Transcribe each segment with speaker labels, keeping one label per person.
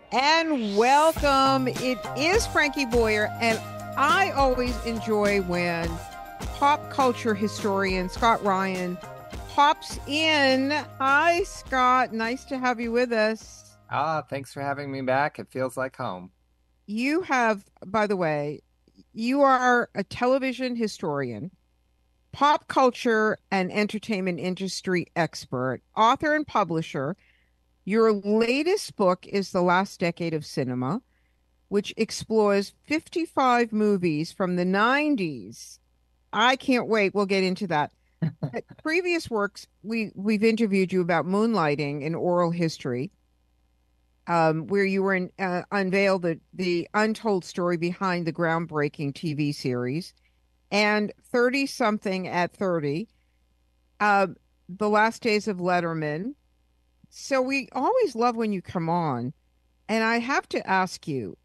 Speaker 1: And welcome. It is Frankie Boyer, and I always enjoy when pop culture historian Scott Ryan pops in. Hi, Scott. Nice to have you with us.
Speaker 2: Thanks for having me back. It feels like home.
Speaker 1: You have, by the way, you are a television historian, pop culture and entertainment industry expert, author and publisher. Your latest book is The Last Decade of Cinema, which explores 55 movies from the 90s. I can't wait. We'll get into that. At previous works, we've interviewed you about moonlighting in oral history, where you were unveiled the untold story behind the groundbreaking TV series, and 30 something at 30, uh, the last days of Letterman. So we always love when you come on. And I have to ask you,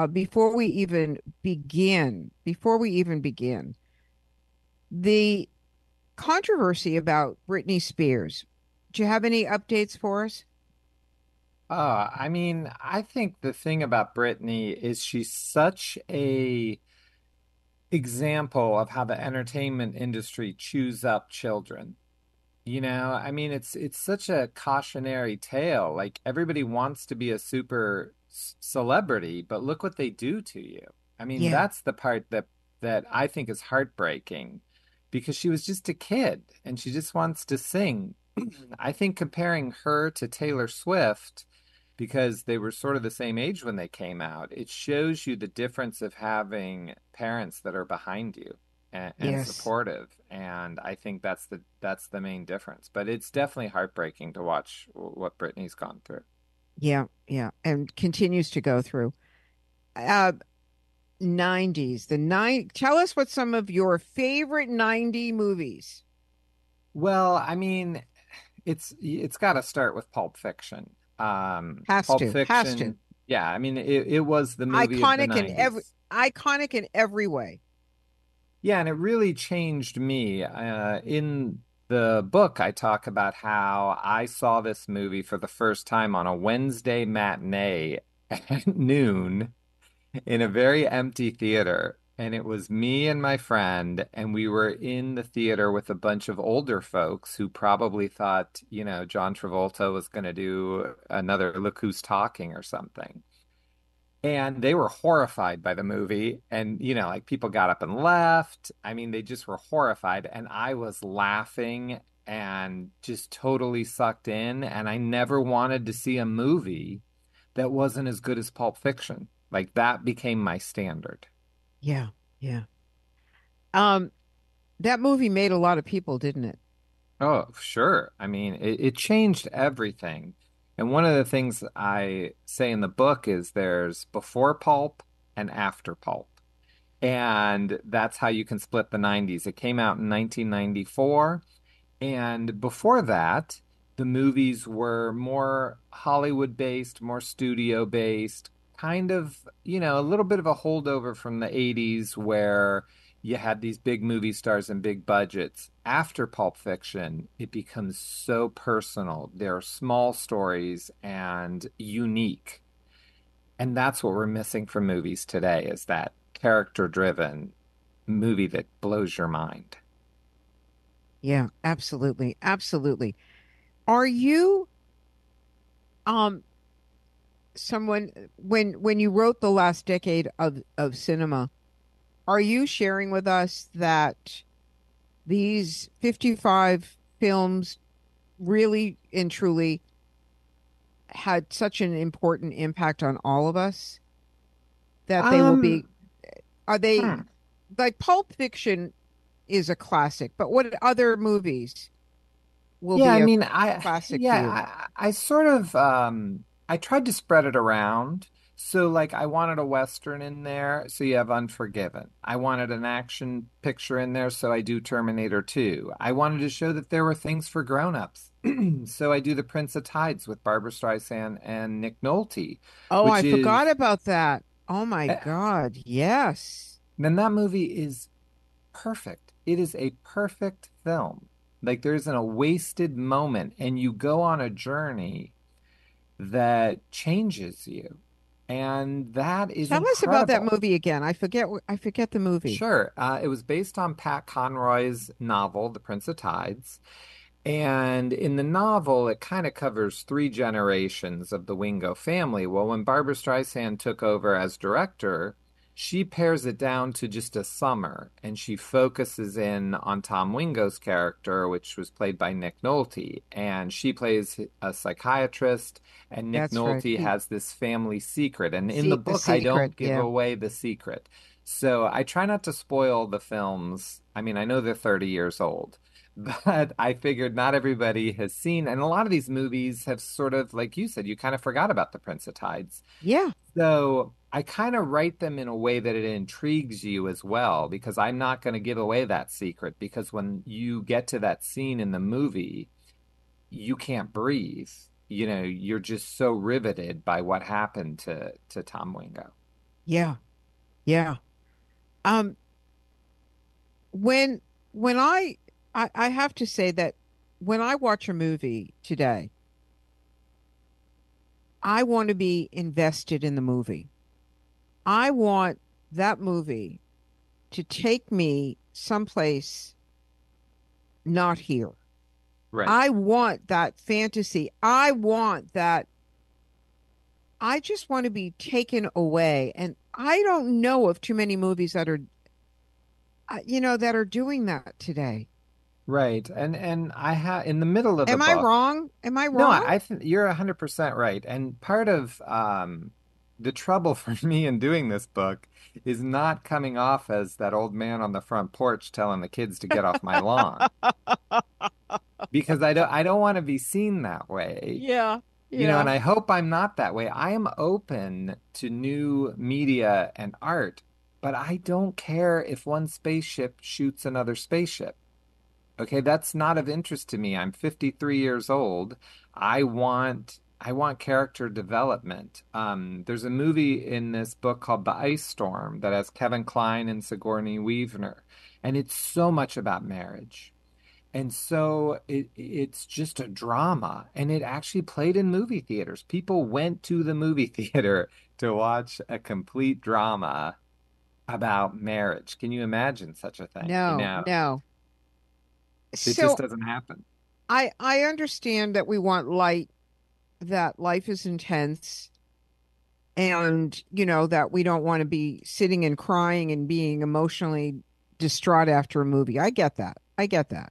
Speaker 1: before we even begin, the controversy about Britney Spears. Do you have any updates for us?
Speaker 2: I think the thing about Britney is she's such a example of how the entertainment industry chews up children. It's such a cautionary tale. Like everybody wants to be a super celebrity, but look what they do to you.
Speaker 1: Yeah.
Speaker 2: That's the part that I think is heartbreaking because she was just a kid and she just wants to sing. I think comparing her to Taylor Swift, because they were sort of the same age when they came out, it shows you the difference of having parents that are behind you and
Speaker 1: Yes.
Speaker 2: supportive. And I think that's the main difference. But it's definitely heartbreaking to watch what Britney's gone through.
Speaker 1: Yeah. Yeah. And continues to go through. Uh 90s. Tell us what some of your favorite 90 movies.
Speaker 2: Well, it's got to start with Pulp Fiction.
Speaker 1: Has
Speaker 2: Pulp
Speaker 1: to. Has to.
Speaker 2: Fiction, yeah, it was the movie of the
Speaker 1: Iconic in every
Speaker 2: 90s.
Speaker 1: iconic in every way.
Speaker 2: Yeah, and it really changed me. In the book, I talk about how I saw this movie for the first time on a Wednesday matinee at noon in a very empty theater. And it was me and my friend, and we were in the theater with a bunch of older folks who probably thought, John Travolta was going to do another Look Who's Talking or something. And they were horrified by the movie. And, like people got up and left. They just were horrified. And I was laughing and just totally sucked in. And I never wanted to see a movie that wasn't as good as Pulp Fiction. Like that became my standard.
Speaker 1: Yeah. Yeah. Um, that movie made a lot of people, didn't it?
Speaker 2: Oh, sure. It changed everything. And one of the things I say in the book is there's before Pulp and after Pulp. And that's how you can split the 90s. It came out in 1994. And before that, the movies were more Hollywood based, more studio based, kind of, a little bit of a holdover from the 80s where you had these big movie stars and big budgets. After Pulp Fiction, it becomes so personal. There are small stories and unique. And that's what we're missing from movies today is that character driven movie that blows your mind.
Speaker 1: Yeah, absolutely. Absolutely. Are you um someone when you wrote the last decade of cinema, are you sharing with us that these 55 films really and truly had such an important impact on all of us that they will
Speaker 2: Um,
Speaker 1: be are they
Speaker 2: hmm.
Speaker 1: like Pulp Fiction is a classic, but what other movies will
Speaker 2: Yeah,
Speaker 1: be
Speaker 2: I
Speaker 1: a
Speaker 2: mean, I
Speaker 1: classic to you?
Speaker 2: yeah, I sort of I tried to spread it around. So like I wanted a Western in there, so you have Unforgiven. I wanted an action picture in there, so I do Terminator 2. I wanted to show that there were things for grown-ups. So I do The Prince of Tides with Barbara Streisand and Nick Nolte,
Speaker 1: Oh, I
Speaker 2: which
Speaker 1: forgot
Speaker 2: is
Speaker 1: about that. Oh my God. Yes.
Speaker 2: then that movie is perfect. It is a perfect film. Like there isn't a wasted moment, and you go on a journey that changes you. And that is
Speaker 1: Tell us about that
Speaker 2: incredible.
Speaker 1: movie again. I forget the movie.
Speaker 2: Sure. It was based on Pat Conroy's novel, The Prince of Tides. And in the novel, it kind of covers three generations of the Wingo family. Well, when Barbara Streisand took over as director, she pares it down to just a summer and she focuses in on Tom Wingo's character, which was played by Nick Nolte. And she plays a psychiatrist, and Nick
Speaker 1: That's right.
Speaker 2: Nolte
Speaker 1: He
Speaker 2: has this family secret. And in the
Speaker 1: see the
Speaker 2: book, I
Speaker 1: secret.
Speaker 2: don't give
Speaker 1: Yeah.
Speaker 2: away the secret. So I try not to spoil the films. I mean, I know they're 30 years old. But I figured not everybody has seen, and a lot of these movies have sort of, like you said, you kind of forgot about the Prince of Tides.
Speaker 1: Yeah.
Speaker 2: So I kind of write them in a way that it intrigues you as well, because I'm not going to give away that secret. Because when you get to that scene in the movie, you can't breathe. You know, you're just so riveted by what happened to Tom Wingo.
Speaker 1: Yeah. Yeah. Um when when I have to say that when I watch a movie today, I want to be invested in the movie. I want that movie to take me someplace not here.
Speaker 2: Right.
Speaker 1: I want that fantasy. I want that. I just want to be taken away. And I don't know of too many movies that are, that are doing that today.
Speaker 2: Right. And I have in the middle of the
Speaker 1: Am I
Speaker 2: book.
Speaker 1: wrong? Am I
Speaker 2: No,
Speaker 1: wrong?
Speaker 2: I think you're 100% right. And part of the trouble for me in doing this book is not coming off as that old man on the front porch telling the kids to get off my lawn, because I don't want to be seen that way.
Speaker 1: Yeah,
Speaker 2: You know, and
Speaker 1: yeah.
Speaker 2: I hope I'm not that way. I am open to new media and art, but I don't care if one spaceship shoots another spaceship. Okay, that's not of interest to me. I'm 53 years old. I want character development. There's a movie in this book called The Ice Storm that has Kevin Kline and Sigourney Weaver, and it's so much about marriage. And so it's just a drama, and it actually played in movie theaters. People went to the movie theater to watch a complete drama about marriage. Can you imagine such a thing? You
Speaker 1: No,
Speaker 2: know,
Speaker 1: no.
Speaker 2: it just
Speaker 1: So
Speaker 2: doesn't happen.
Speaker 1: I understand that we want light, that life is intense, and that we don't want to be sitting and crying and being emotionally distraught after a movie. I get that. I get that.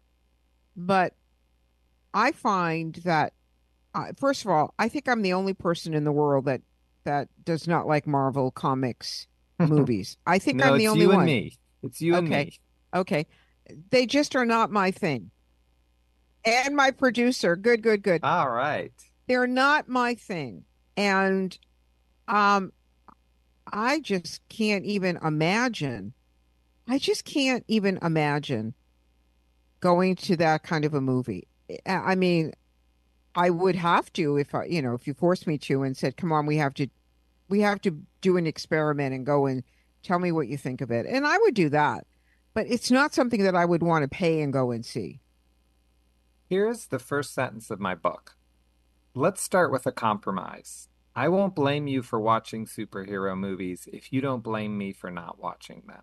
Speaker 1: But I find that first of all, I think I'm the only person in the world that does not like Marvel comics movies. I think
Speaker 2: No,
Speaker 1: I'm the
Speaker 2: it's
Speaker 1: only
Speaker 2: you and
Speaker 1: one.
Speaker 2: me. It's you and
Speaker 1: Okay.
Speaker 2: me.
Speaker 1: Okay. They just are not my thing. And my producer, good, good, good.
Speaker 2: All right.
Speaker 1: They're not my thing. And um I just can't even imagine. I just can't even imagine going to that kind of a movie. I mean, I would have to if if you forced me to and said, "Come on, we have to do an experiment and go and tell me what you think of it." And I would do that. But it's not something that I would want to pay and go and see.
Speaker 2: Here's the first sentence of my book. Let's start with a compromise. I won't blame you for watching superhero movies if you don't blame me for not watching them.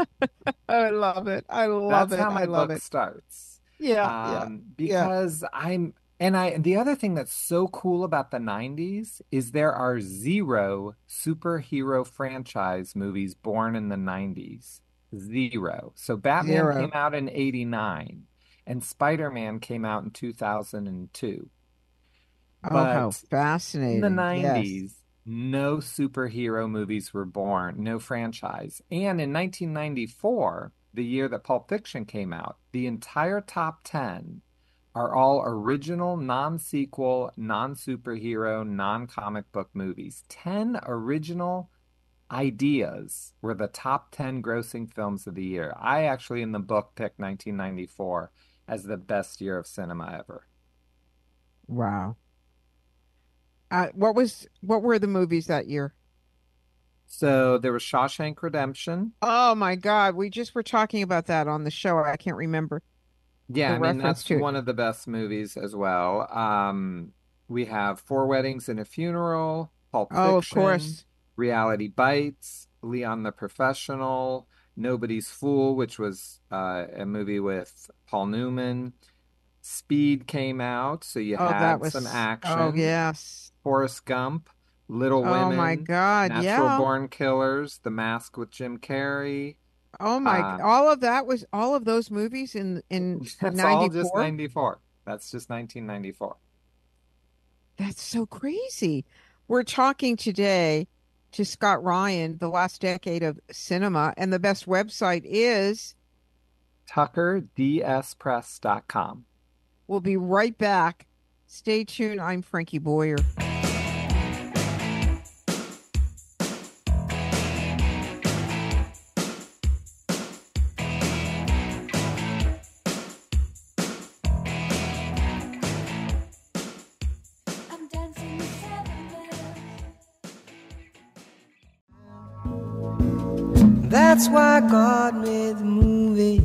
Speaker 1: I love it. I love
Speaker 2: That's
Speaker 1: it.
Speaker 2: how
Speaker 1: I
Speaker 2: my
Speaker 1: love
Speaker 2: book
Speaker 1: it.
Speaker 2: starts.
Speaker 1: Yeah, yeah, yeah.
Speaker 2: Because the other thing that's so cool about the 90s is there are zero superhero franchise movies born in the 90s. Zero. So Batman came
Speaker 1: Zero.
Speaker 2: out in 89 and Spider-Man came out in 2002.
Speaker 1: Oh, how
Speaker 2: But in the
Speaker 1: fascinating. Yes.
Speaker 2: 90s, no superhero movies were born, no franchise. And in 1994, the year that Pulp Fiction came out, the entire top 10 are all original, non-sequel, non-superhero, non-comic book movies. 10 original ideas were the top 10 grossing films of the year. I actually, in the book, picked 1994 as the best year of cinema ever.
Speaker 1: Wow. What were the movies that year?
Speaker 2: So there was Shawshank Redemption.
Speaker 1: Oh my God, we just were talking about that on the show. I can't remember
Speaker 2: Yeah,
Speaker 1: the
Speaker 2: I mean
Speaker 1: reference
Speaker 2: that's
Speaker 1: to it.
Speaker 2: one of the best movies as well. We have Four Weddings and a Funeral. Pulp
Speaker 1: Oh, of
Speaker 2: Fiction,
Speaker 1: course.
Speaker 2: Reality Bites, Leon the Professional, Nobody's Fool, which was a movie with Paul Newman. Speed came out, so you
Speaker 1: Oh, that
Speaker 2: had some
Speaker 1: was, oh,
Speaker 2: action.
Speaker 1: yes.
Speaker 2: Forrest Gump, Little
Speaker 1: Oh my
Speaker 2: Women,
Speaker 1: God.
Speaker 2: Natural
Speaker 1: Yeah.
Speaker 2: Born Killers, The Mask with Jim Carrey.
Speaker 1: Oh my,
Speaker 2: Uh,
Speaker 1: all of that was all of those movies in
Speaker 2: that's all just
Speaker 1: 94.
Speaker 2: 94. That's just 1994.
Speaker 1: That's so crazy. We're talking today to Scott Ryan, the last decade of cinema, and the best website is,
Speaker 2: TuckerDSPress.com.
Speaker 1: we'll be right back. Stay tuned. I'm Frankie Boyer.
Speaker 3: I'm dancing with seven bells. That's why God made the movie.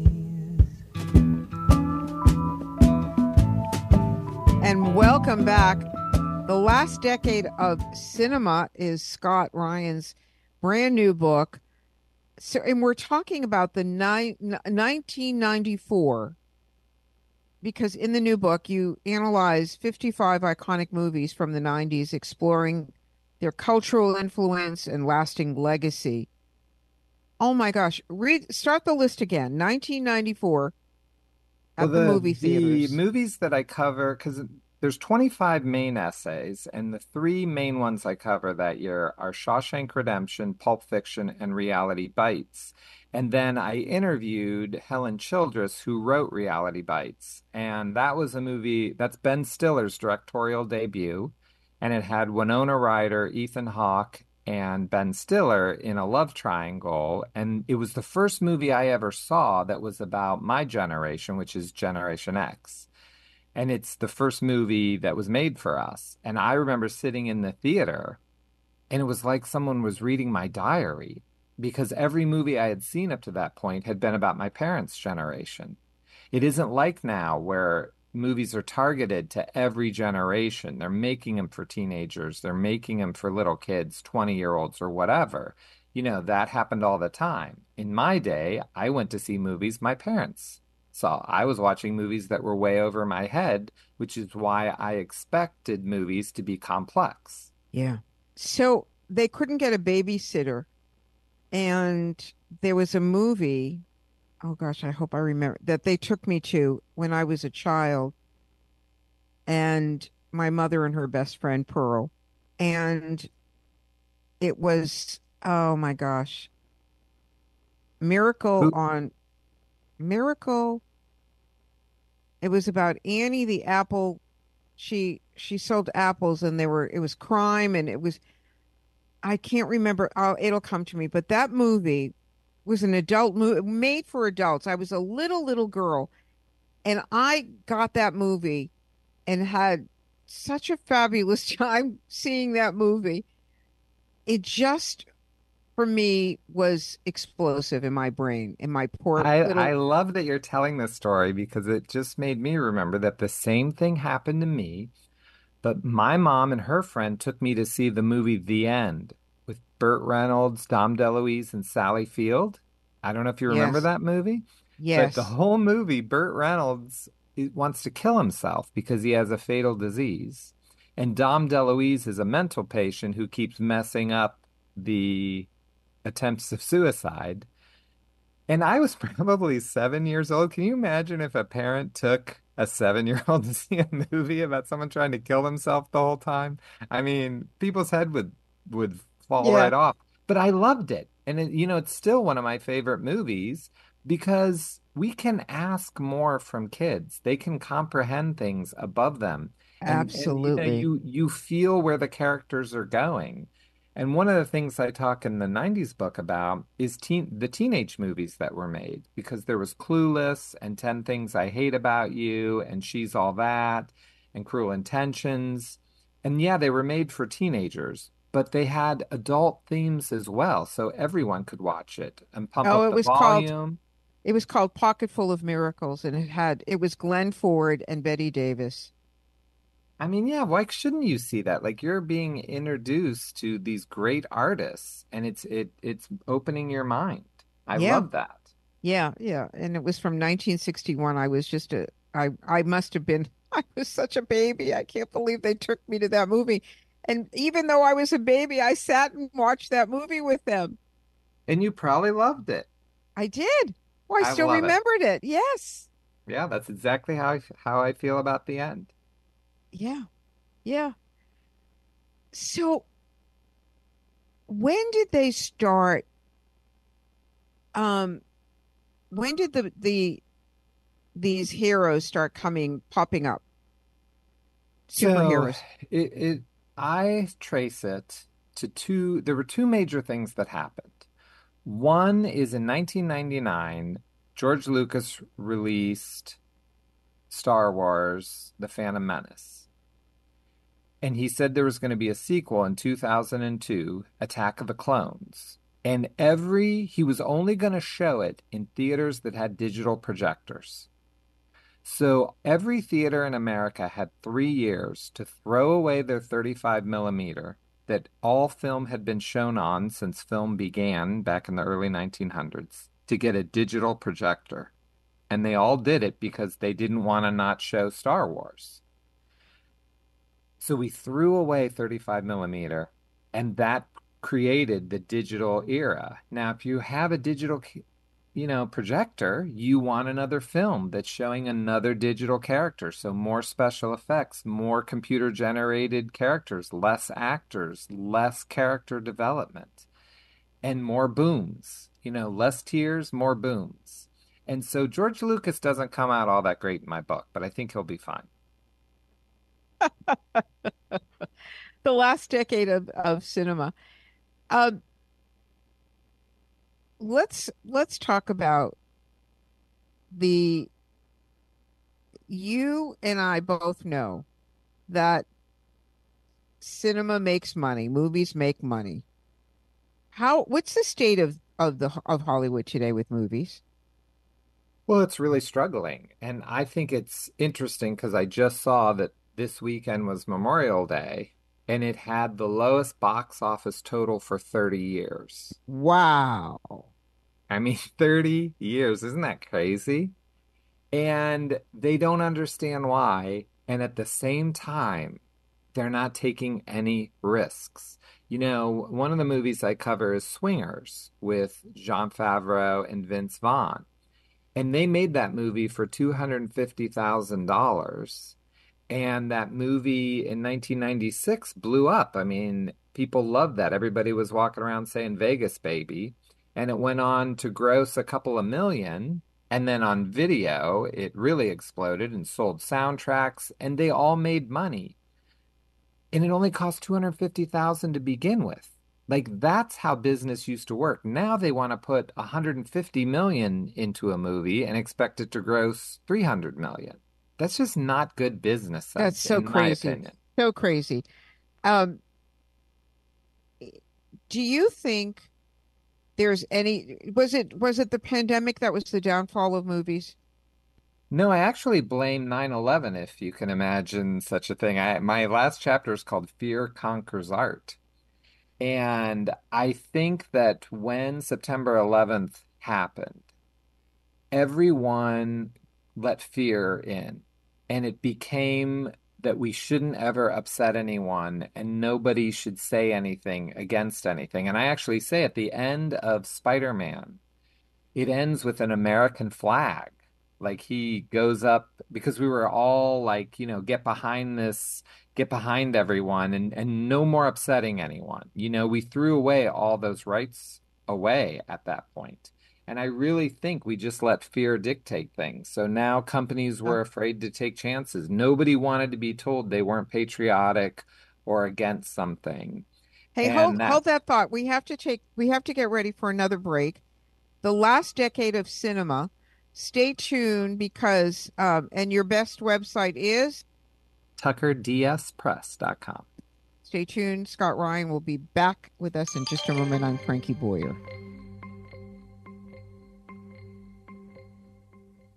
Speaker 1: And welcome back. The last decade of cinema is Scott Ryan's brand new book. So, and we're talking about the 1994 because in the new book you analyze 55 iconic movies from the 90s, exploring their cultural influence and lasting legacy. Oh my gosh, start the list again. 1994
Speaker 2: Well,
Speaker 1: at the movie
Speaker 2: the
Speaker 1: theaters.
Speaker 2: movies that I cover, because there's 25 main essays, and the three main ones I cover that year are Shawshank Redemption, Pulp Fiction, and Reality Bites. And then I interviewed Helen Childress, who wrote Reality Bites. And that was a movie that's Ben Stiller's directorial debut. And it had Winona Ryder, Ethan Hawke, and Ben Stiller in a love triangle. And it was the first movie I ever saw that was about my generation, which is Generation X. And it's the first movie that was made for us. And I remember sitting in the theater, and it was like someone was reading my diary because every movie I had seen up to that point had been about my parents' generation. It isn't like now where movies are targeted to every generation. They're making them for teenagers, they're making them for little kids, 20-year-olds or whatever. That happened all the time. In my day, I went to see movies my parents saw. I was watching movies that were way over my head, which is why I expected movies to be complex.
Speaker 1: Yeah. So they couldn't get a babysitter, and there was a movie. Oh gosh, I hope I remember that they took me to when I was a child, and my mother and her best friend Pearl. And it was, oh my gosh, Miracle
Speaker 2: Who
Speaker 1: on Miracle. It was about Annie the apple. She sold apples, and it was crime, and it was, I can't remember. Oh, it'll come to me. But that movie was an adult movie made for adults. I was a little girl, and I got that movie and had such a fabulous time seeing that movie. It just, for me, was explosive in my brain, in my poor
Speaker 2: I
Speaker 1: little,
Speaker 2: love that you're telling this story because it just made me remember that the same thing happened to me. But my mom and her friend took me to see the movie The End with Burt Reynolds, Dom DeLuise, and Sally Field. I don't know if you remember
Speaker 1: yes,
Speaker 2: that movie, but the
Speaker 1: yes.
Speaker 2: whole movie, Burt Reynolds wants to kill himself because he has a fatal disease. And Dom DeLuise is a mental patient who keeps messing up the attempts of suicide. And I was probably 7 years old. Can you imagine if a parent took a 7-year-old to see a movie about someone trying to kill themselves the whole time? I mean, people's head would fall
Speaker 1: Yeah,
Speaker 2: right off. But I loved it. And it's still one of my favorite movies because we can ask more from kids. They can comprehend things above them. And
Speaker 1: absolutely.
Speaker 2: you feel where the characters are going. And one of the things I talk in the 90s book about is the teenage movies that were made because there was Clueless and 10 Things I Hate About You and She's All That and Cruel Intentions. And yeah, they were made for teenagers, but they had adult themes as well, so everyone could watch it and pump
Speaker 1: Oh,
Speaker 2: up the volume.
Speaker 1: it was called Pocket Full of Miracles, and it was Glenn Ford and Betty Davis.
Speaker 2: I mean, yeah, why shouldn't you see that? Like you're being introduced to these great artists and it's opening your mind. I
Speaker 1: Yeah,
Speaker 2: love that.
Speaker 1: yeah, yeah. And it was from 1961. I was just I must have been, I was such a baby. I can't believe they took me to that movie. And even though I was a baby, I sat and watched that movie with them.
Speaker 2: And you probably loved it.
Speaker 1: I did. Oh, I
Speaker 2: I
Speaker 1: still
Speaker 2: love it.
Speaker 1: remembered it. Yes.
Speaker 2: Yeah, that's exactly how I feel about the end.
Speaker 1: Yeah. Yeah. So when did they start? Um, when did these heroes start popping up?
Speaker 2: So
Speaker 1: Superheroes.
Speaker 2: it I trace it to there were two major things that happened. One is in 1999, George Lucas released Star Wars, The Phantom Menace. And he said there was going to be a sequel in 2002, Attack of the Clones. And he was only going to show it in theaters that had digital projectors. So every theater in America had 3 years to throw away their 35 millimeter that all film had been shown on since film began back in the early 1900s to get a digital projector. And they all did it because they didn't want to not show Star Wars. So we threw away 35 millimeter, and that created the digital era. Now, if you have a digital, projector, you want another film that's showing another digital character. So more special effects, more computer generated characters, less actors, less character development, and more booms. Less tears, more booms. And so George Lucas doesn't come out all that great in my book, but I think he'll be fine.
Speaker 1: The last decade of cinema. Um, let's talk about the you and I both know that cinema makes money, movies make money. What's the state of Hollywood today with movies?
Speaker 2: Well, it's really struggling. And I think it's interesting because I just saw that this weekend was Memorial Day and it had the lowest box office total for 30 years.
Speaker 1: Wow.
Speaker 2: I mean, 30 years. Isn't that crazy? And they don't understand why. And at the same time, they're not taking any risks. One of the movies I cover is Swingers with Jean Favreau and Vince Vaughn. And they made that movie for $250,000. And that movie in 1996 blew up. I mean, people loved that. Everybody was walking around saying Vegas, baby. And it went on to gross a couple of million. And then on video, it really exploded and sold soundtracks, and they all made money. And it only cost 250,000 to begin with. Like that's how business used to work. Now they want to put 150 million into a movie and expect it to gross 300 million. That's just not good business
Speaker 1: That's
Speaker 2: sense,
Speaker 1: so
Speaker 2: in my
Speaker 1: crazy.
Speaker 2: opinion.
Speaker 1: So crazy. Um, do you think there's any was it the pandemic that was the downfall of movies?
Speaker 2: No, I actually blame 9/11, if you can imagine such a thing. My last chapter is called Fear Conquers Art. And I think that when September 11th happened, everyone let fear in, and it became that we shouldn't ever upset anyone and nobody should say anything against anything. And I actually say at the end of Spider-Man, it ends with an American flag. Like he goes up because we were all like, get behind this, get behind everyone and no more upsetting anyone. We threw away all those rights away at that point. And I really think we just let fear dictate things. So now companies
Speaker 1: Uh,
Speaker 2: were afraid to take chances. Nobody wanted to be told they weren't patriotic or against something.
Speaker 1: Hey, hold
Speaker 2: And
Speaker 1: hold
Speaker 2: that
Speaker 1: that thought. We have to get ready for another break. The last decade of cinema. Stay tuned because and your best website is
Speaker 2: TuckerDSPress.com.
Speaker 1: stay tuned. Scott Ryan will be back with us in just a moment. I'm Frankie Boyer.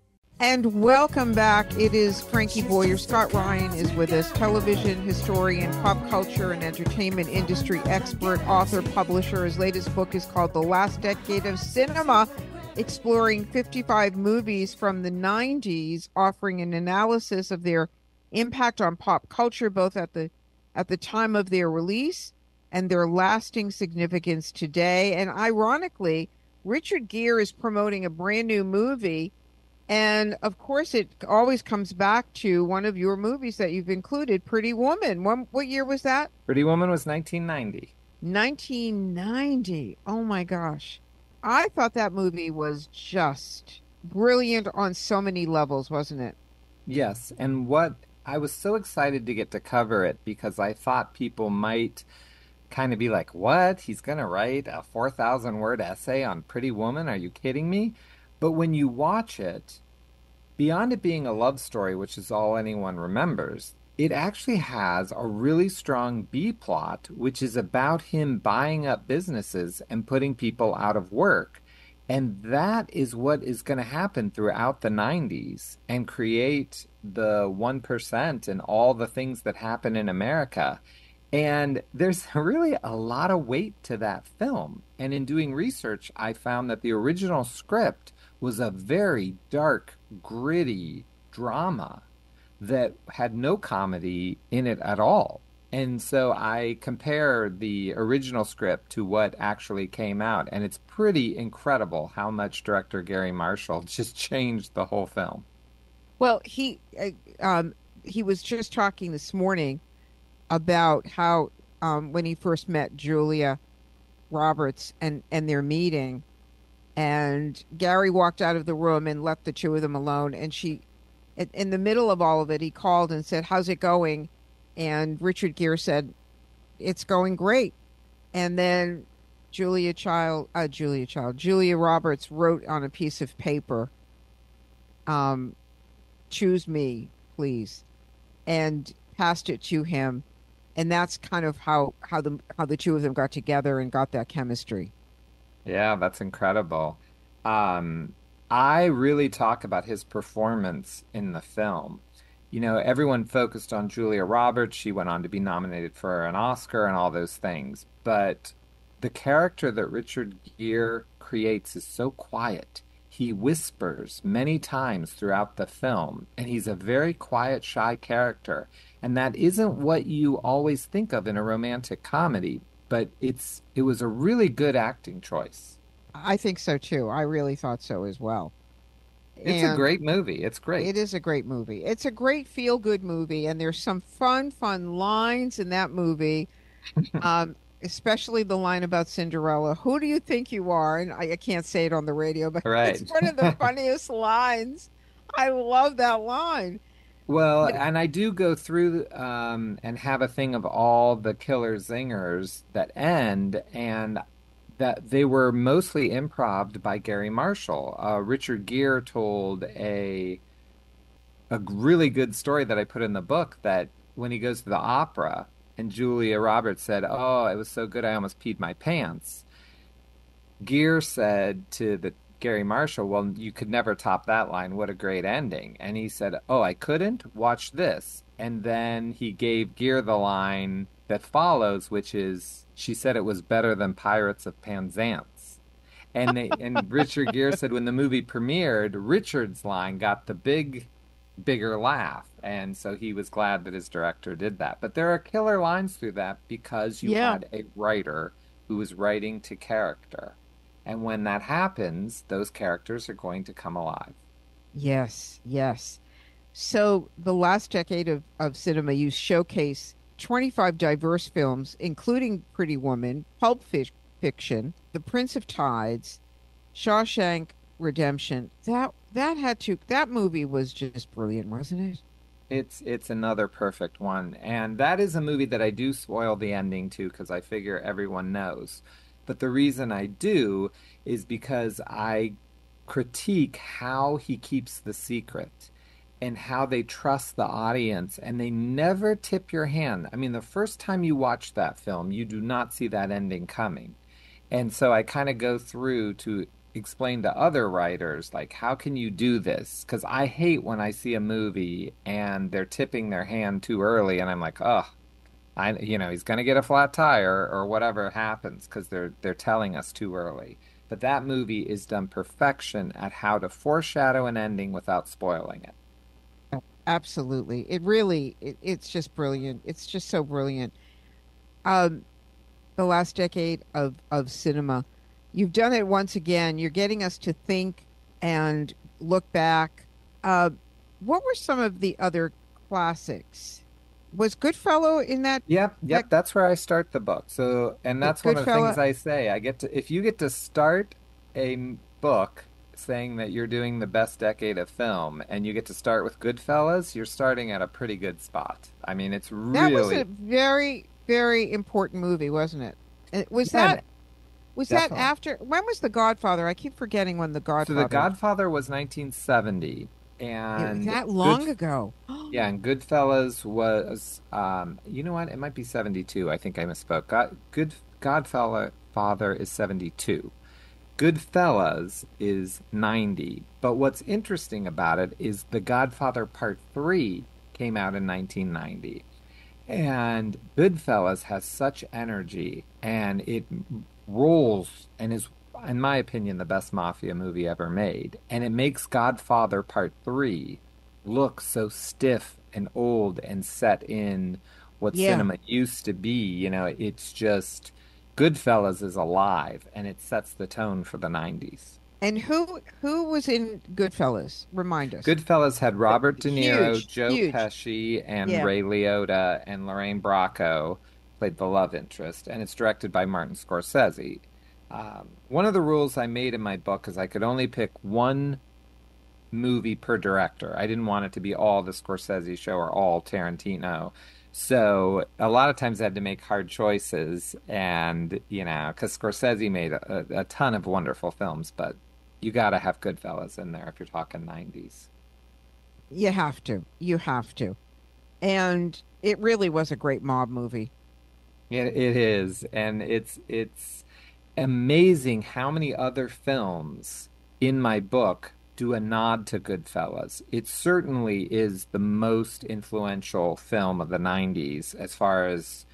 Speaker 1: And welcome back. It is Frankie Boyer. Scott Ryan is with us, television historian, pop culture and entertainment industry expert, author, publisher. His latest book is called The Last Decade of Cinema, exploring 55 movies from the 90s, offering an analysis of their impact on pop culture, both at the time of their release and their lasting significance today. And ironically, Richard Gere is promoting a brand new movie. And of course, it always comes back to one of your movies that you've included, Pretty Woman. What year was that?
Speaker 2: Pretty Woman was 1990.
Speaker 1: 1990. Oh my gosh. I thought that movie was just brilliant on so many levels, wasn't it?
Speaker 2: Yes, and what I was so excited to get to cover it because I thought people might kind of be like, "What? He's gonna write a 4,000 word essay on Pretty Woman? Are you kidding me?" But when you watch it, beyond it being a love story, which is all anyone remembers, it actually has a really strong B plot, which is about him buying up businesses and putting people out of work. And that is what is going to happen throughout the 90s and create the 1% and all the things that happen in America. And there's really a lot of weight to that film. And in doing research, I found that the original script was a very dark, gritty drama that had no comedy in it at all. And so I compare the original script to what actually came out, and it's pretty incredible how much director Gary Marshall just changed the whole film.
Speaker 1: Well, he was just talking this morning about how when he first met Julia Roberts and their meeting, and Gary walked out of the room and left the two of them alone, and in the middle of all of it, he called and said, "How's it going?" And Richard Gere said, "It's going great." And then Julia Roberts wrote on a piece of paper, um, "Choose me, please," and passed it to him. And that's kind of how the two of them got together and got that chemistry.
Speaker 2: Yeah, that's incredible. Um, I really talk about his performance in the film. You know, everyone focused on Julia Roberts. She went on to be nominated for an Oscar and all those things. But the character that Richard Gere creates is so quiet. He whispers many times throughout the film, and he's a very quiet, shy character. And that isn't what you always think of in a romantic comedy, but it was a really good acting choice.
Speaker 1: I think so too. I really thought so as well.
Speaker 2: It's a
Speaker 1: And
Speaker 2: great movie. It's
Speaker 1: it
Speaker 2: great.
Speaker 1: is a great movie. It's a great feel-good movie, and there's some fun lines in that movie. Especially the line about Cinderella. Who do you think you are? And I can't say it on the radio, but it's
Speaker 2: Right.
Speaker 1: one of the funniest lines. I love that line.
Speaker 2: Well,
Speaker 1: But
Speaker 2: and I do go through and have a thing of all the killer zingers that end, and that they were mostly improved by Gary Marshall. Richard Gere told a really good story that I put in the book that when he goes to the opera and Julia Roberts said, "Oh, it was so good I almost peed my pants." Gere said to the Gary Marshall, "Well, you could never top that line. What a great ending." And he said, "Oh, I couldn't? Watch this." And then he gave Gere the line that follows, which is, she said it was better than Pirates of Penzance. And Richard Gere said when the movie premiered, Richard's line got the bigger laugh. And so he was glad that his director did that. But there are killer lines through that because you
Speaker 1: yeah,
Speaker 2: had a writer who was writing to character. And when that happens, those characters are going to come alive.
Speaker 1: yes, yes. So the last decade of cinema, you showcase 25 diverse films, including Pretty Woman, Fiction, The Prince of Tides, Shawshank Redemption. That movie was just brilliant, wasn't it?
Speaker 2: It's another perfect one. And that is a movie that I do spoil the ending to because I figure everyone knows. But the reason I do is because I critique how he keeps the secret and how they trust the audience and they never tip your hand. I mean, the first time you watch that film, you do not see that ending coming. And so I kind of go through to explain to other writers, like, how can you do this? Because I hate when I see a movie and they're tipping their hand too early, and I'm like, oh, he's going to get a flat tire or whatever happens because they're telling us too early. But that movie is done perfection at how to foreshadow an ending without spoiling it.
Speaker 1: Absolutely. It's just brilliant. It's just so brilliant. Um, the last decade of cinema, you've done it once again. You're getting us to think and look back. Uh, what were some of the other classics? Was Goodfellow in
Speaker 2: Yep,
Speaker 1: that
Speaker 2: yep, that's where I start the book. So, and that's one of the things
Speaker 1: Goodfella?
Speaker 2: I say. If you get to start book saying that you're doing the best decade of film and you get to start with Goodfellas, you're starting at a pretty good spot. I mean, it's
Speaker 1: That was a
Speaker 2: really,
Speaker 1: very, very important movie, wasn't it? And
Speaker 2: yeah,
Speaker 1: was that
Speaker 2: definitely.
Speaker 1: after when was The Godfather? I keep forgetting when The
Speaker 2: So The
Speaker 1: Godfather.
Speaker 2: Godfather was 1970
Speaker 1: It was
Speaker 2: and
Speaker 1: that
Speaker 2: Good
Speaker 1: long ago.
Speaker 2: yeah, and Goodfellas was you know what? It might be 72. I think I misspoke. Godfather Father is 72. Goodfellas is 90. But what's interesting about it is The Godfather Part 3 came out in 1990. And Goodfellas has such energy and it rolls and is, in my opinion, the best mafia movie ever made. And it makes Godfather Part 3 look so stiff and old and set in what
Speaker 1: Yeah.
Speaker 2: cinema used to be. It's just Goodfellas is alive and it sets the tone for the 90s.
Speaker 1: And who was in Goodfellas? Remind us.
Speaker 2: Goodfellas had Robert De Niro,
Speaker 1: Huge,
Speaker 2: Joe
Speaker 1: huge.
Speaker 2: Pesci, and
Speaker 1: Yeah.
Speaker 2: Ray Liotta, and Lorraine Bracco played the love interest, and it's directed by Martin Scorsese. One of the rules I made in my book is I could only pick one movie per director. I didn't want it to be all the Scorsese show or all Tarantino. So a lot of times I had to make hard choices, and because Scorsese made a ton of wonderful films, but you got to have Goodfellas in there if you're talking 90s.
Speaker 1: You have to. You have to. And it really was a great mob movie.
Speaker 2: It is, and it's amazing how many other films in my book do a nod to Goodfellas. It certainly is the most influential film of the 90s as far as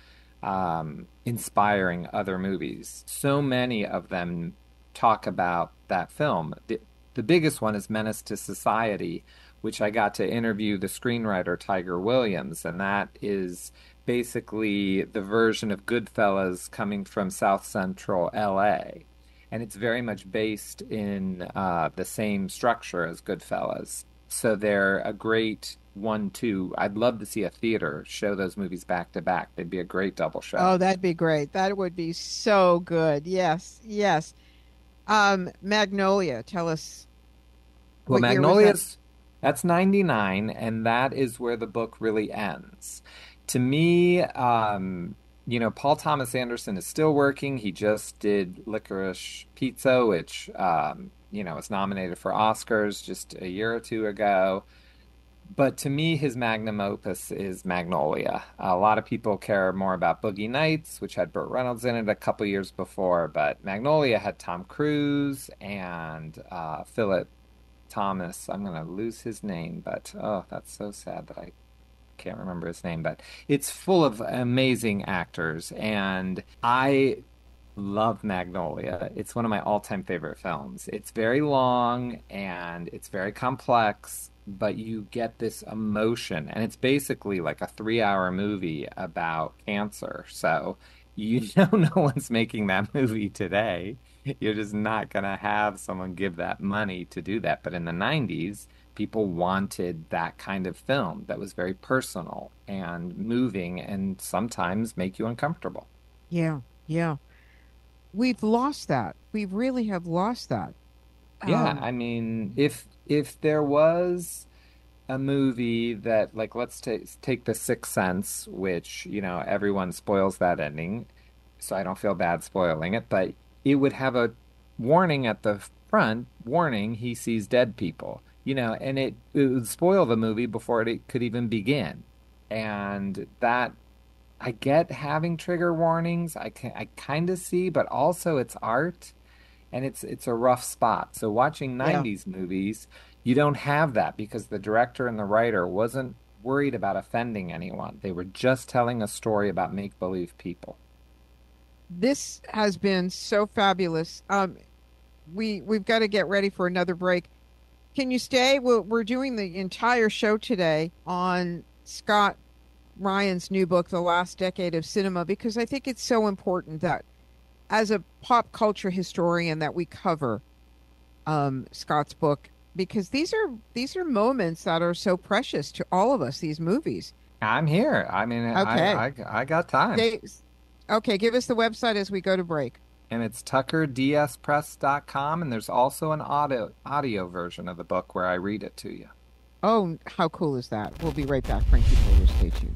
Speaker 2: inspiring other movies. So many of them talk about that film. The biggest one is Menace to Society, which I got to interview the screenwriter Tiger Williams, and that is basically the version of Goodfellas coming from South Central LA. And it's very much based in the same structure as Goodfellas. So they're a great 1-2. I'd love to see a theater show those movies back to back. They'd be a great double show.
Speaker 1: Oh, that'd be great. That would be so good. Yes, yes. Magnolia, tell us
Speaker 2: Well,
Speaker 1: what year was that?
Speaker 2: Magnolia's that's 99, and that is where the book really ends. To me, Paul Thomas Anderson is still working. He just did Licorice Pizza, which was nominated for Oscars just a year or two ago. But to me, his magnum opus is Magnolia. A lot of people care more about Boogie Nights, which had Burt Reynolds in it a couple years before, but Magnolia had Tom Cruise and Philip Thomas. I'm going to lose his name, but oh, that's so sad that I can't remember his name. But it's full of amazing actors, and I love Magnolia. It's one of my all-time favorite films. It's very long and it's very complex, but you get this emotion, and it's basically like a 3-hour movie about cancer. So you know no one's making that movie today. You're just not gonna have someone give that money to do that. But in the 90s, people wanted that kind of film that was very personal and moving and sometimes make you uncomfortable.
Speaker 1: Yeah, yeah. We've lost that. We really have lost that.
Speaker 2: Yeah,
Speaker 1: Um,
Speaker 2: I mean, if there was a movie that, like, let's take The Sixth Sense, which, everyone spoils that ending, so I don't feel bad spoiling it, but it would have a warning at the front, warning he sees dead people, and it would spoil the movie before it could even begin. And that I get having trigger warnings. I kind of see, but also it's art. and it's a rough spot. So watching
Speaker 1: Yeah.
Speaker 2: 90s movies, you don't have that because the director and the writer wasn't worried about offending anyone. They were just telling a story about make-believe people.
Speaker 1: This has been so fabulous. We've got to get ready for another break. Can you stay? We're doing the entire show today on Scott Ryan's new book, The Last Decade of Cinema, because I think it's so important that as a pop culture historian that we cover Scott's book because these are moments that are so precious to all of us, these movies.
Speaker 2: I'm here. I mean,
Speaker 1: Okay.
Speaker 2: I got time.
Speaker 1: They, okay, give us the website as we go to break.
Speaker 2: And it's tuckerdspress.com, and there's also an audio version of the book where I read it to you.
Speaker 1: Oh, how cool is that? We'll be right back. Frankie Boyer, stay tuned.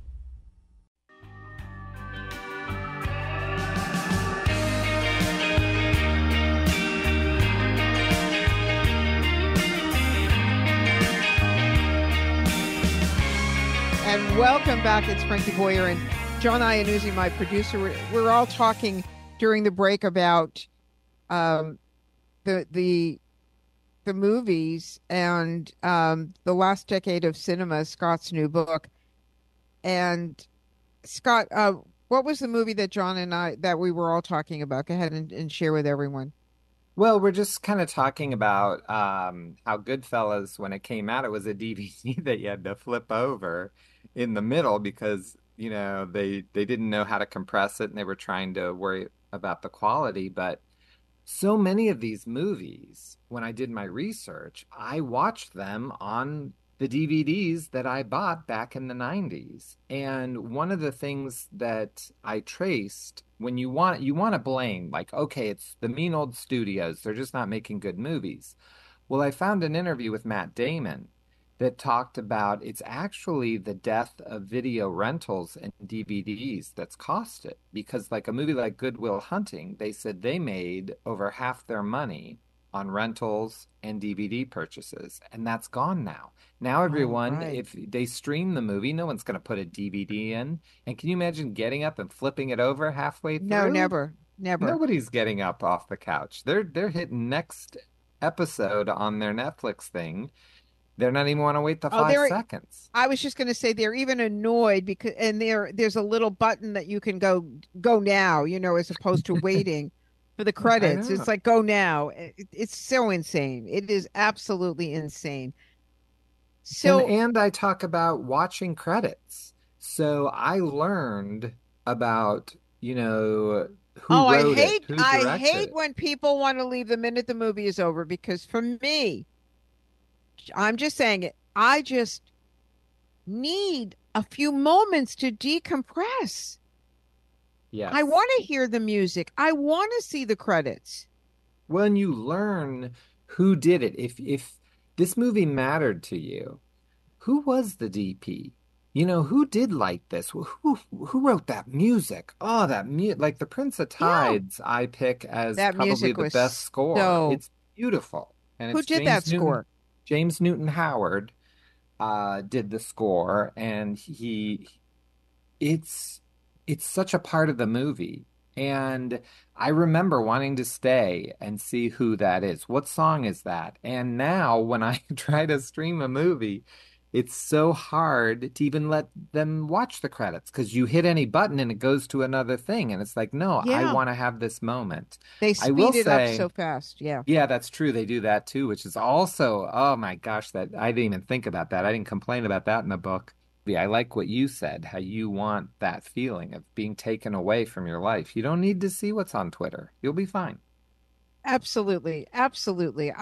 Speaker 1: And welcome back. It's Frankie Boyer and John Iannuzzi, my producer. We're all talking during the break about um, the movies and the last decade of cinema, Scott's new book. And Scott, what was the movie that John and I that we were all talking about? Go ahead and share with everyone.
Speaker 2: Well, we're just kind of talking about how Goodfellas, when it came out, it was a DVD that you had to flip over in the middle because, they didn't know how to compress it and they were trying to worry about the quality. But so many of these movies, when I did my research, I watched them on the DVDs that I bought back in the 90s. And one of the things that I traced when you want to blame, like, okay, it's the mean old studios, they're just not making good movies. Well, I found an interview with Matt Damon that talked about it's actually the death of video rentals and DVDs that's cost it. Because, like a movie like Good Will Hunting, they said they made over half their money on rentals and DVD purchases, and that's gone now. Now,
Speaker 1: Oh,
Speaker 2: everyone,
Speaker 1: right.
Speaker 2: if they stream the movie, no one's going to put a DVD in. And can you imagine getting up and flipping it over halfway
Speaker 1: No,
Speaker 2: through?
Speaker 1: never, never.
Speaker 2: Nobody's getting up off the couch. They're hitting next episode on their Netflix thing. They're not even want to wait the
Speaker 1: Oh,
Speaker 2: five seconds.
Speaker 1: I was just going to say they're even annoyed because and there's a little button that you can go now, as opposed to waiting for the
Speaker 2: I
Speaker 1: credits.
Speaker 2: know.
Speaker 1: It's like go now. It's so insane. It is absolutely insane.
Speaker 2: And
Speaker 1: So,
Speaker 2: and I talk about watching credits. So I learned about, who
Speaker 1: oh,
Speaker 2: wrote it, who
Speaker 1: I
Speaker 2: directed
Speaker 1: hate
Speaker 2: it.
Speaker 1: when people want to leave the minute the movie is over because for me, I'm just saying it. I just need a few moments to decompress. I
Speaker 2: Yes.
Speaker 1: want to hear the music. I want to see the credits.
Speaker 2: When you learn who did it, if this movie mattered to you, who was the DP? Who did like this? Who wrote that music? Oh, that like the Prince of
Speaker 1: Yeah,
Speaker 2: Tides I pick as
Speaker 1: that
Speaker 2: probably
Speaker 1: music
Speaker 2: the best
Speaker 1: was
Speaker 2: score.
Speaker 1: so.
Speaker 2: It's beautiful. And
Speaker 1: Who
Speaker 2: it's
Speaker 1: did that score?
Speaker 2: James Newton Howard did the score, and it's it's such a part of the movie. And I remember wanting to stay and see who that is. What song is that? And now when I try to stream a movie, it's so hard to even let them watch the credits because you hit any button and it goes to another thing. And it's like, no, I
Speaker 1: Yeah,
Speaker 2: want to have this moment.
Speaker 1: they
Speaker 2: I will
Speaker 1: speed it up
Speaker 2: say,
Speaker 1: so fast. Yeah,
Speaker 2: yeah, that's true. They do that too, which is also, oh my gosh, that I didn't even think about that. I didn't complain about that in the book. Yeah, I like what you said, how you want that feeling of being taken away from your life. You don't need to see what's on Twitter. You'll be fine.
Speaker 1: absolutely, absolutely.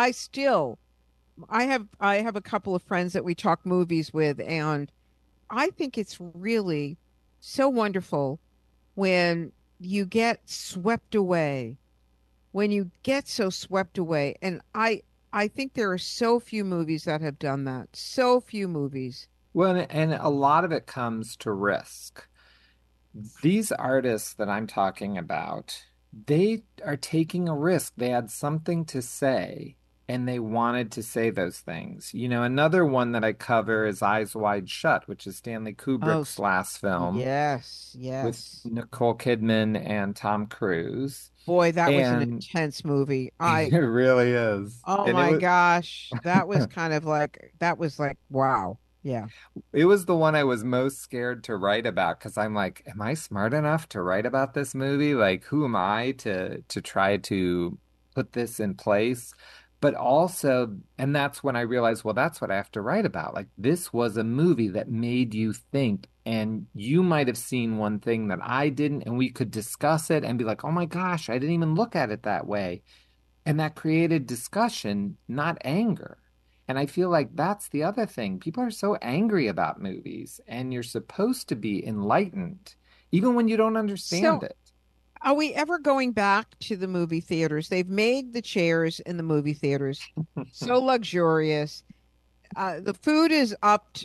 Speaker 1: I have a couple of friends that we talk movies with, and I think it's really so wonderful when you get swept away, when you get so swept away. And I think there are so few movies that have done that. So few movies.
Speaker 2: Well, and a lot of it comes to risk. These artists that I'm talking about, they are taking a risk. They had something to say, and they wanted to say those things. Another one that I cover is Eyes Wide Shut, which is Stanley
Speaker 1: Oh,
Speaker 2: Kubrick's last film
Speaker 1: yes,
Speaker 2: with
Speaker 1: yes.
Speaker 2: Nicole Kidman and Tom Cruise.
Speaker 1: Boy, that was an
Speaker 2: And
Speaker 1: intense movie.
Speaker 2: it really is.
Speaker 1: Oh
Speaker 2: And it
Speaker 1: my
Speaker 2: was
Speaker 1: gosh, that was kind of like that was like wow. Yeah.
Speaker 2: it was the one I was most scared to write about because I'm like, am I smart enough to write about this movie? Like, who am I to try to put this in place? But also, and that's when I realized, well, that's what I have to write about. Like, this was a movie that made you think, and you might have seen one thing that I didn't, and we could discuss it and be like, oh my gosh, I didn't even look at it that way. And that created discussion, not anger. And I feel like that's the other thing. People are so angry about movies, and you're supposed to be enlightened, even when you don't understand
Speaker 1: So,
Speaker 2: it.
Speaker 1: are we ever going back to the movie theaters? They've made the chairs in the movie theaters so luxurious. The food is upped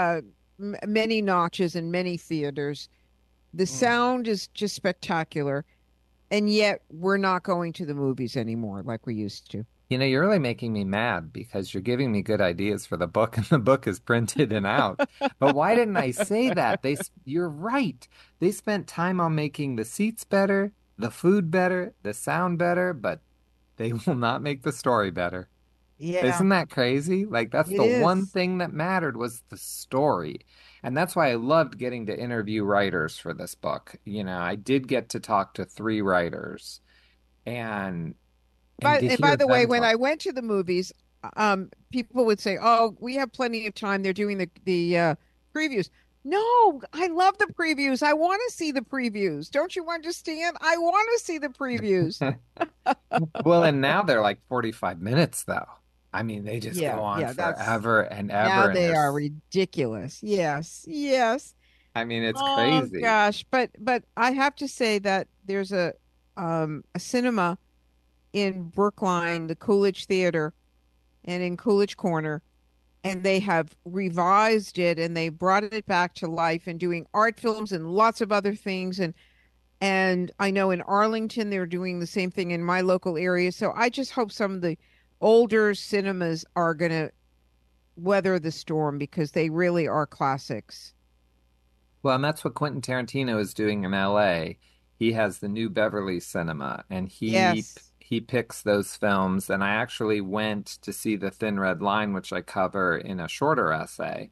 Speaker 1: many notches in many theaters. The
Speaker 2: Mm.
Speaker 1: sound is just spectacular, and yet we're not going to the movies anymore like we used to.
Speaker 2: You're really making me mad because you're giving me good ideas for the book, and the book is printed and out. But why didn't I say that? You're right. They spent time on making the seats better, the food better, the sound better, but they will not make the story better.
Speaker 1: Yeah,
Speaker 2: Isn't that crazy? Like that's
Speaker 1: it
Speaker 2: the one
Speaker 1: is.
Speaker 2: thing that mattered was the story. And that's why I loved getting to interview writers for this book. I did get to talk to three writers and to
Speaker 1: And by
Speaker 2: hear
Speaker 1: the way,
Speaker 2: them
Speaker 1: when
Speaker 2: talk.
Speaker 1: I went to the movies, people would say, "Oh, we have plenty of time. They're doing the previews." No, I love the previews. I want to see the previews. Don't you understand? I want to see the previews.
Speaker 2: Well, and now they're like 45 minutes though. I mean, they just go
Speaker 1: Yeah,
Speaker 2: on
Speaker 1: yeah, that's
Speaker 2: forever and
Speaker 1: now
Speaker 2: ever and
Speaker 1: they are ridiculous. Yes, yes.
Speaker 2: I mean, it's
Speaker 1: Oh
Speaker 2: crazy.
Speaker 1: gosh, but I have to say that there's a cinema in Brookline, the Coolidge Theater, and in Coolidge Corner, and they have revised it and they brought it back to life and doing art films and lots of other things and I know in Arlington they're doing the same thing in my local area. So I just hope some of the older cinemas are going to weather the storm because they really are classics.
Speaker 2: Well, and that's what Quentin Tarantino is doing in LA. He has the New Beverly Cinema, and
Speaker 1: Yes.
Speaker 2: he picks those films. And I actually went to see The Thin Red Line, which I cover in a shorter essay,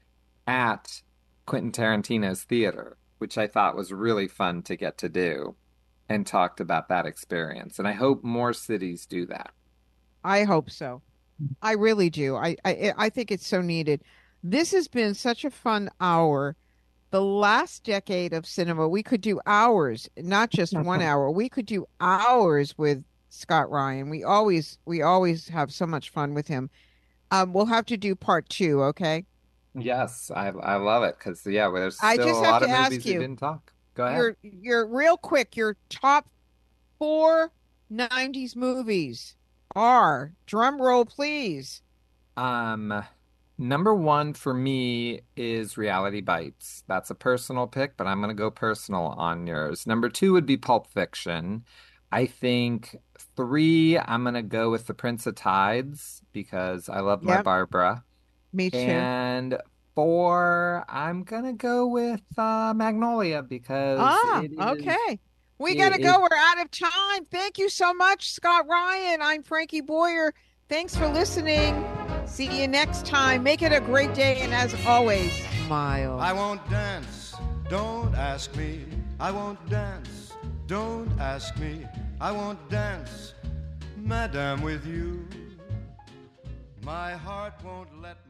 Speaker 2: at Quentin Tarantino's theater, which I thought was really fun to get to do, and talked about that experience. And I hope more cities do that.
Speaker 1: I hope so. I really do. I think it's so needed. This has been such a fun hour. The last decade of cinema, we could do hours, not just 1 hour. We could do hours with Scott Ryan. We always have so much fun with him. We'll have to do part two, okay?
Speaker 2: Yes, I love it because yeah, well, there's
Speaker 1: I
Speaker 2: still
Speaker 1: just
Speaker 2: a
Speaker 1: have
Speaker 2: lot
Speaker 1: to
Speaker 2: of
Speaker 1: ask
Speaker 2: movies we
Speaker 1: you,
Speaker 2: didn't talk. Go ahead.
Speaker 1: your real quick, your top four 90s movies are, drum roll, please.
Speaker 2: Um, Number one for me is Reality Bites. That's a personal pick, but I'm gonna go personal on yours. Number two would be Pulp Fiction. I think three, I'm gonna go with The Prince of Tides because I love my
Speaker 1: Yep,
Speaker 2: Barbara.
Speaker 1: me too.
Speaker 2: And four, I'm gonna go with Magnolia because
Speaker 1: Ah,
Speaker 2: it is
Speaker 1: okay. We
Speaker 2: it,
Speaker 1: gotta
Speaker 2: it
Speaker 1: go. We're out of time. Thank you so much, Scott Ryan. I'm Frankie Boyer. Thanks for listening. See you next time. Make it a great day, and as always, smile.
Speaker 3: I won't dance, don't ask me. I won't dance, don't ask me. I won't dance, madam, with you. My heart won't let me.